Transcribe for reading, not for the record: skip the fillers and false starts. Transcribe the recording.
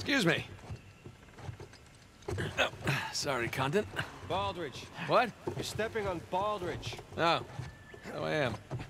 Excuse me. Oh, sorry, content. Baldridge. What? You're stepping on Baldridge. Oh, so I am.